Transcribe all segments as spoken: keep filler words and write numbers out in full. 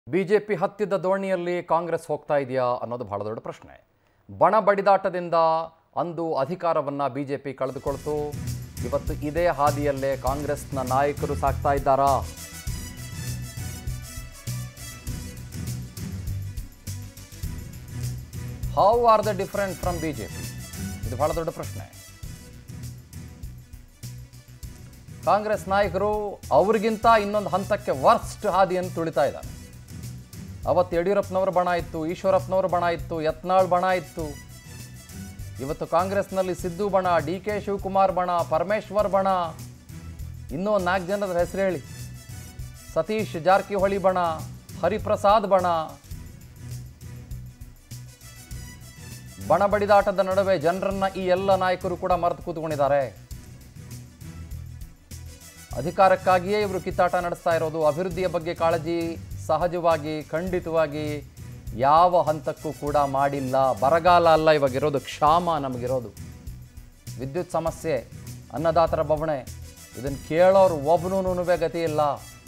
BJP ಹತ್ತಿದ ದೋಣಿಯಲ್ಲಿ ಕಾಂಗ್ರೆಸ್ ಹೋಗ್ತಾ ಇದೆಯಾ ಅನ್ನೋದು ಬಹಳ ದೊಡ್ಡ ಪ್ರಶ್ನೆ. ಬಣ ಬಡಿದಾಟದಿಂದ ಅಂದು ಅಧಿಕಾರವನ್ನು ಬಿಜೆಪಿ ಕಳೆದುಕೊಳ್ತು. ಇವತ್ತು ಇದೇ ಹಾದಿಯಲ್ಲೇ ಕಾಂಗ್ರೆಸ್ನ ನಾಯಕರು ಸಾಗ್ತಾ ಇದ್ದಾರಾ? How are the different from BJP? ಇದು ಬಹಳ ದೊಡ್ಡ ಪ್ರಶ್ನೆ. ಕಾಂಗ್ರೆಸ್ ನಾಯಕರು ಅವರಿಗಿಂತ ಇನ್ನೊಂದು ಹಂತಕ್ಕೆ ವರ್ಸ್ಟ್ ಹಾದಿಯನ್ನು ತುಳಿತಾ ಇದ್ದಾರೆ. ಅವತ್ತು ಯಡಿಯೂರಪ್ಪನವರ ಬಣ ಇತ್ತು, ಈಶ್ವರಪ್ಪನವರ ಬಣ ಇತ್ತು, ಯತ್ನಾಳ್ ಬಣ ಇತ್ತು. ಇವತ್ತು ಕಾಂಗ್ರೆಸ್ನಲ್ಲಿ ಸಿದ್ದು ಬಣ, ಡಿ ಕೆ ಶಿವಕುಮಾರ್ ಬಣ, ಪರಮೇಶ್ವರ್ ಬಣ, ಇನ್ನೂ ನಾಲ್ಕು ಜನರ ಹೆಸರು ಹೇಳಿ, ಸತೀಶ್ ಜಾರಕಿಹೊಳಿ ಬಣ, ಹರಿಪ್ರಸಾದ್ ಬಣ. ಬಣ ಬಡಿದಾಟದ ನಡುವೆ ಜನರನ್ನ ಈ ಎಲ್ಲ ನಾಯಕರು ಕೂಡ ಮರೆತು ಕೂತ್ಕೊಂಡಿದ್ದಾರೆ. ಅಧಿಕಾರಕ್ಕಾಗಿಯೇ ಇವರು ಕಿತ್ತಾಟ ನಡೆಸ್ತಾ ಇರೋದು. ಅಭಿವೃದ್ಧಿಯ ಬಗ್ಗೆ ಕಾಳಜಿ ಸಹಜವಾಗಿ ಖಂಡಿತವಾಗಿ ಯಾವ ಹಂತಕ್ಕೂ ಕೂಡ ಮಾಡಿಲ್ಲ. ಬರಗಾಲ ಅಲ್ಲ ಇವಾಗಿರೋದು, ಕ್ಷಾಮ ನಮಗಿರೋದು. ವಿದ್ಯುತ್ ಸಮಸ್ಯೆ, ಅನ್ನದಾತರ ಬವಣೆ, ಇದನ್ನು ಕೇಳೋರು ಒಬ್ಬನೂ ಗತಿ ಇಲ್ಲ.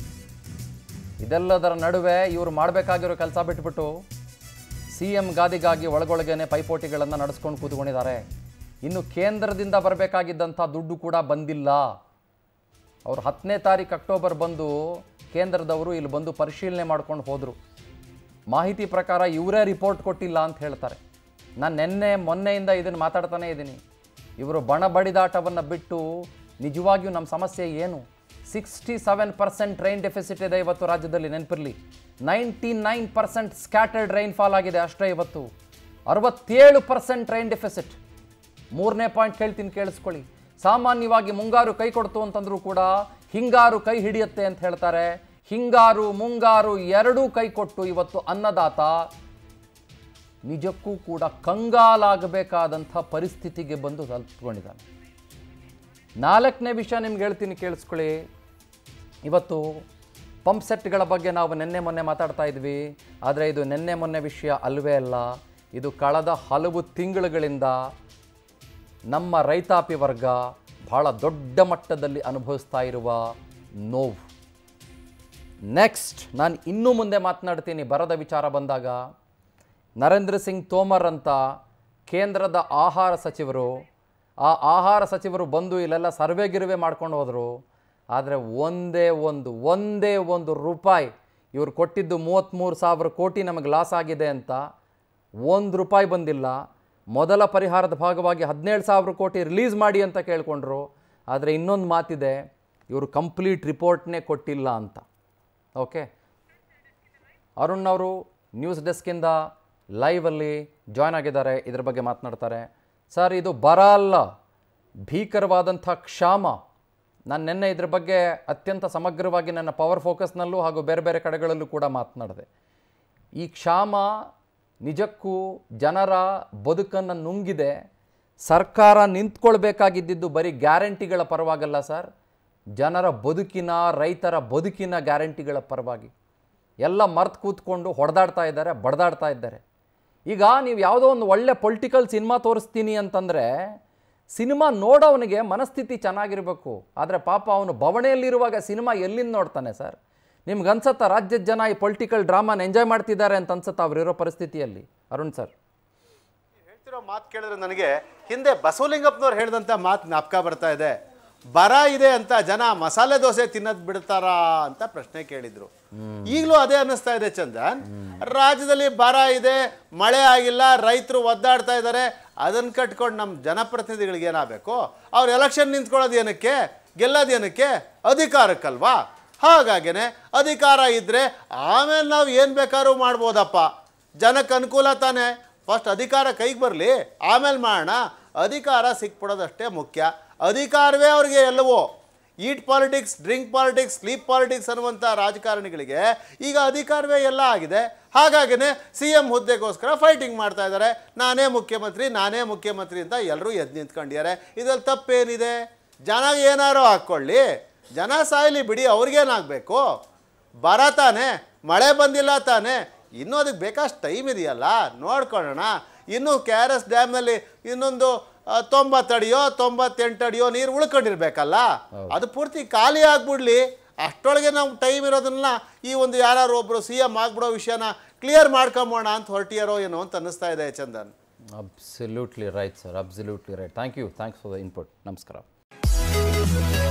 ಇದೆಲ್ಲದರ ನಡುವೆ ಇವರು ಮಾಡಬೇಕಾಗಿರೋ ಕೆಲಸ ಬಿಟ್ಬಿಟ್ಟು ಸಿ ಎಂ ಗಾದಿಗಾಗಿ ಒಳಗೊಳಗೇನೆ ಪೈಪೋಟಿಗಳನ್ನು ನಡೆಸ್ಕೊಂಡು ಕೂತ್ಕೊಂಡಿದ್ದಾರೆ. ಇನ್ನು ಕೇಂದ್ರದಿಂದ ಬರಬೇಕಾಗಿದ್ದಂಥ ದುಡ್ಡು ಕೂಡ ಬಂದಿಲ್ಲ. ಅವರು ಹತ್ತನೇ ತಾರೀಕು ಅಕ್ಟೋಬರ್ ಬಂದು ಕೇಂದ್ರದವರು ಇಲ್ಲಿ ಬಂದು ಪರಿಶೀಲನೆ ಮಾಡ್ಕೊಂಡು ಹೋದರು. ಮಾಹಿತಿ ಪ್ರಕಾರ ಇವರೇ ರಿಪೋರ್ಟ್ ಕೊಟ್ಟಿಲ್ಲ ಅಂತ ಹೇಳ್ತಾರೆ. ನಾನು ನಿನ್ನೆ ಮೊನ್ನೆಯಿಂದ ಇದನ್ನು ಮಾತಾಡ್ತಾನೇ ಇದ್ದೀನಿ. ಇವರು ಬಣ ಬಡಿದಾಟವನ್ನು ಬಿಟ್ಟು ನಿಜವಾಗಿಯೂ ನಮ್ಮ ಸಮಸ್ಯೆ ಏನು? Sixty seven percent rain deficit ಇದೆ ಇವತ್ತು ರಾಜ್ಯದಲ್ಲಿ, ನೆನಪಿರಲಿ. Ninety nine percent scattered rainfall ಆಗಿದೆ ಅಷ್ಟೇ ಇವತ್ತು. ಅರವತ್ತೇಳು ಪರ್ಸೆಂಟ್ ರೈನ್ ಡೆಫಿಸಿಟ್. ಮೂರನೇ ಪಾಯಿಂಟ್ ಹೇಳ್ತೀನಿ, ಕೇಳಿಸ್ಕೊಳ್ಳಿ. ಸಾಮಾನ್ಯವಾಗಿ ಮುಂಗಾರು ಕೈ ಕೊಡ್ತು ಅಂತಂದ್ರೂ ಕೂಡ ಹಿಂಗಾರು ಕೈ ಹಿಡಿಯುತ್ತೆ ಅಂತ ಹೇಳ್ತಾರೆ. ಹಿಂಗಾರು ಮುಂಗಾರು ಎರಡೂ ಕೈ ಕೊಟ್ಟು ಇವತ್ತು ಅನ್ನದಾತ ನಿಜಕ್ಕೂ ಕೂಡ ಕಂಗಾಲಾಗಬೇಕಾದಂಥ ಪರಿಸ್ಥಿತಿಗೆ ಬಂದು ತಲುಪಿಕೊಂಡಿದ್ದಾನೆ. ನಾಲ್ಕನೇ ವಿಷಯ ನಿಮ್ಗೆ ಹೇಳ್ತೀನಿ, ಕೇಳಿಸ್ಕೊಳ್ಳಿ. ಇವತ್ತು ಪಂಪ್ ಸೆಟ್ಗಳ ಬಗ್ಗೆ ನಾವು ನಿನ್ನೆ ಮೊನ್ನೆ ಮಾತಾಡ್ತಾ ಇದ್ವಿ. ಆದರೆ ಇದು ನಿನ್ನೆ ಮೊನ್ನೆ ವಿಷಯ ಅಲ್ವೇ ಅಲ್ಲ. ಇದು ಕಳೆದ ಹಲವು ತಿಂಗಳುಗಳಿಂದ ನಮ್ಮ ರೈತಾಪಿ ವರ್ಗ ಬಹಳ ದೊಡ್ಡ ಮಟ್ಟದಲ್ಲಿ ಅನುಭವಿಸ್ತಾ ಇರುವ ನೋವು. ನೆಕ್ಸ್ಟ್ ನಾನು ಇನ್ನೂ ಮುಂದೆ ಮಾತನಾಡ್ತೀನಿ ಬರದ ವಿಚಾರ ಬಂದಾಗ. ನರೇಂದ್ರ ಸಿಂಗ್ ತೋಮರ್ ಅಂತ ಕೇಂದ್ರದ ಆಹಾರ ಸಚಿವರು, ಆ ಆಹಾರ ಸಚಿವರು ಬಂದು ಇಲ್ಲೆಲ್ಲ ಸರ್ವೆ ಗಿರ್ವೆ ಮಾಡ್ಕೊಂಡು ಹೋದರು. ಆದರೆ ಒಂದೇ ಒಂದು ಒಂದೇ ಒಂದು ರೂಪಾಯಿ, ಇವರು ಕೊಟ್ಟಿದ್ದು ಮೂವತ್ತ್ಮೂರು ಸಾವಿರ ಕೋಟಿ ನಮಗೆ ಲಾಸ್ ಆಗಿದೆ ಅಂತ ಒಂದು ರೂಪಾಯಿ ಬಂದಿಲ್ಲ. ಮೊದಲ ಪರಿಹಾರದ ಭಾಗವಾಗಿ ಹದಿನೇಳು ಸಾವಿರ ಕೋಟಿ ರಿಲೀಸ್ ಮಾಡಿ ಅಂತ ಕೇಳಿಕೊಂಡ್ರು. ಆದರೆ ಇನ್ನೊಂದು ಮಾತಿದೆ, ಇವರು ಕಂಪ್ಲೀಟ್ ರಿಪೋರ್ಟ್ನೇ ಕೊಟ್ಟಿಲ್ಲ ಅಂತ. ಓಕೆ, ಅರುಣ್ ಅವರು ನ್ಯೂಸ್ ಡೆಸ್ಕಿಂದ ಲೈವಲ್ಲಿ ಜಾಯ್ನ್ ಆಗಿದ್ದಾರೆ, ಇದ್ರ ಬಗ್ಗೆ ಮಾತನಾಡ್ತಾರೆ. ಸರ್, ಇದು ಬರ ಅಲ್ಲ, ಭೀಕರವಾದಂಥ ಕ್ಷಾಮ. ನಾನು ನಿನ್ನೆ ಇದ್ರ ಬಗ್ಗೆ ಅತ್ಯಂತ ಸಮಗ್ರವಾಗಿ ನನ್ನ ಪವರ್ ಫೋಕಸ್ನಲ್ಲೂ ಹಾಗೂ ಬೇರೆ ಬೇರೆ ಕಡೆಗಳಲ್ಲೂ ಕೂಡ ಮಾತನಾಡಿದೆ. ಈ ಕ್ಷಾಮ ನಿಜಕ್ಕೂ ಜನರ ಬದುಕನ್ನು ನುಂಗಿದೆ. ಸರ್ಕಾರ ನಿಂತ್ಕೊಳ್ಬೇಕಾಗಿದ್ದು ಬರೀ ಗ್ಯಾರಂಟಿಗಳ ಪರವಾಗಲ್ಲ ಸರ್, ಜನರ ಬದುಕಿನ, ರೈತರ ಬದುಕಿನ ಗ್ಯಾರಂಟಿಗಳ ಪರವಾಗಿ. ಎಲ್ಲ ಮರ್ತು ಕೂತ್ಕೊಂಡು ಹೊಡೆದಾಡ್ತಾ ಇದ್ದಾರೆ, ಬಡ್ದಾಡ್ತಾ ಇದ್ದಾರೆ. ಈಗ ನೀವು ಯಾವುದೋ ಒಂದು ಒಳ್ಳೆ ಪೊಲಿಟಿಕಲ್ ಸಿನಿಮಾ ತೋರಿಸ್ತೀನಿ ಅಂತಂದರೆ ಸಿನಿಮಾ ನೋಡೋವನಿಗೆ ಮನಸ್ಥಿತಿ ಚೆನ್ನಾಗಿರಬೇಕು. ಆದರೆ ಪಾಪ ಅವನು ಬವಣೆಯಲ್ಲಿರುವಾಗ ಸಿನಿಮಾ ಎಲ್ಲಿಂದ ನೋಡ್ತಾನೆ ಸರ್? ನಿಮ್ಗೆ ಅನ್ಸತ್ತಾ ರಾಜ್ಯದ ಜನ ಈ ಪೊಲಿಟಿಕಲ್ ಡ್ರಾಮಾನ ಎಂಜಾಯ್ ಮಾಡ್ತಿದ್ದಾರೆ ಅಂತ ಅನ್ಸುತ್ತಾ ಅವರಿರೋ ಪರಿಸ್ಥಿತಿಯಲ್ಲಿ? ಅರುಣ್ ಸರ್, ಹೇಳ್ತಿರೋ ಮಾತು ಕೇಳಿದ್ರೆ ನನಗೆ ಹಿಂದೆ ಬಸವಲಿಂಗಪ್ಪನವ್ರು ಹೇಳಿದಂಥ ಮಾತು ಜ್ಞಾಪಕ ಬರ್ತಾ ಇದೆ. ಬರ ಇದೆ ಅಂತ ಜನ ಮಸಾಲೆ ದೋಸೆ ತಿನ್ನೋದು ಬಿಡ್ತಾರಾ ಅಂತ ಪ್ರಶ್ನೆ ಕೇಳಿದ್ರು. ಈಗಲೂ ಅದೇ ಅನ್ನಿಸ್ತಾ ಇದೆ ಚಂದನ್. ರಾಜ್ಯದಲ್ಲಿ ಬರ ಇದೆ, ಮಳೆ ಆಗಿಲ್ಲ, ರೈತರು ಒದ್ದಾಡ್ತಾ ಇದ್ದಾರೆ. ಅದನ್ನು ಕಟ್ಕೊಂಡು ನಮ್ಮ ಜನಪ್ರತಿನಿಧಿಗಳಿಗೆ ಏನಾಗಬೇಕು? ಅವ್ರು ಎಲೆಕ್ಷನ್ ನಿಂತ್ಕೊಳ್ಳೋದು ಏನಕ್ಕೆ, ಗೆಲ್ಲೋದು ಏನಕ್ಕೆ? ಅಧಿಕಾರಕ್ಕಲ್ವಾ? ಹಾಗಾಗೇನೆ ಅಧಿಕಾರ ಇದ್ದರೆ ಆಮೇಲೆ ನಾವು ಏನು ಬೇಕಾದ್ರೂ ಮಾಡ್ಬೋದಪ್ಪ. ಜನಕ್ಕೆ ಅನುಕೂಲ ತಾನೆ. ಫಸ್ಟ್ ಅಧಿಕಾರ ಕೈಗೆ ಬರಲಿ, ಆಮೇಲೆ ಮಾಡೋಣ. ಅಧಿಕಾರ ಸಿಕ್ಬಿಡೋದಷ್ಟೇ ಮುಖ್ಯ. ಅಧಿಕಾರವೇ ಅವ್ರಿಗೆ ಎಲ್ಲವೋ. Eat politics, drink politics, sleep politics ಅನ್ನುವಂಥ ರಾಜಕಾರಣಿಗಳಿಗೆ ಈಗ ಅಧಿಕಾರವೇ ಎಲ್ಲ ಆಗಿದೆ. ಹಾಗಾಗಿನೇ ಸಿ ಎಂ ಹುದ್ದೆಗೋಸ್ಕರ ಫೈಟಿಂಗ್ ಮಾಡ್ತಾ ಇದ್ದಾರೆ. ನಾನೇ ಮುಖ್ಯಮಂತ್ರಿ, ನಾನೇ ಮುಖ್ಯಮಂತ್ರಿ ಅಂತ ಎಲ್ಲರೂ ಎದ್ದು ನಿಂತ್ಕೊಂಡಿದ್ದಾರೆ. ಇದರಲ್ಲಿ ತಪ್ಪೇನಿದೆ? ಜನ ಏನಾರೋ ಹಾಕ್ಕೊಳ್ಳಿ, ಜನ ಸಾಯಲಿ ಬಿಡಿ, ಅವ್ರಿಗೇನಾಗಬೇಕು? ಬರ ತಾನೆ, ಮಳೆ ಬಂದಿಲ್ಲ ತಾನೆ, ಇನ್ನೂ ಅದಕ್ಕೆ ಬೇಕಷ್ಟು ಟೈಮ್ ಇದೆಯಲ್ಲ, ನೋಡ್ಕೊಳ್ಳೋಣ. ಇನ್ನೂ ಕೆ ಆರ್ ಎಸ್ ಡ್ಯಾಮ್ನಲ್ಲಿ ಇನ್ನೊಂದು ತೊಂಬತ್ತು ಅಡಿಯೋ ತೊಂಬತ್ತೆಂಟು ಅಡಿಯೋ ನೀರು ಉಳ್ಕೊಂಡಿರ್ಬೇಕಲ್ಲ, ಅದು ಪೂರ್ತಿ ಖಾಲಿ ಆಗ್ಬಿಡ್ಲಿ. ಅಷ್ಟೊಳಗೆ ನಾವು ಟೈಮ್ ಇರೋದನ್ನ ಈ ಒಂದು ಯಾರು ಒಬ್ಬರು ಸಿ ಎಮ್ ಆಗ್ಬಿಡೋ ವಿಷಯನ ಕ್ಲಿಯರ್ ಮಾಡ್ಕೊಂಬೋಣ ಅಂತ ಹೊರಟಿಯಾರೋ ಏನೋ ಅಂತ ಅನ್ನಿಸ್ತಾ ಇದೆ Chandan. Absolutely right sir, absolutely right. Thank you, thanks for the input. ನಮಸ್ಕಾರ.